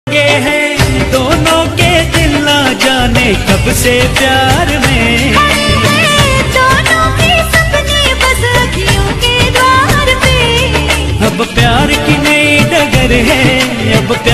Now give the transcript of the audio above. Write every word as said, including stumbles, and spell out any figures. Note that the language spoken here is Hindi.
के हैं दोनों के दिल ना जाने कब से प्यार में।